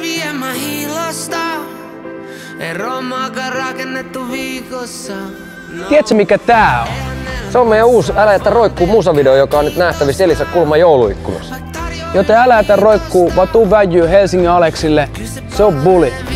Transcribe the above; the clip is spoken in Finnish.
en mä hiilosta. Ei romaakaan rakennettu viikossa. Tiedätkö mikä tää on? Se on meidän uusi Älä jätä roikkuu musavideo, joka on nyt nähtävissä Elisa Kulman jouluikkunassa. Joten älä jätä roikkuu, vaan tuu väijyy Helsingin Aleksille. Se on bully.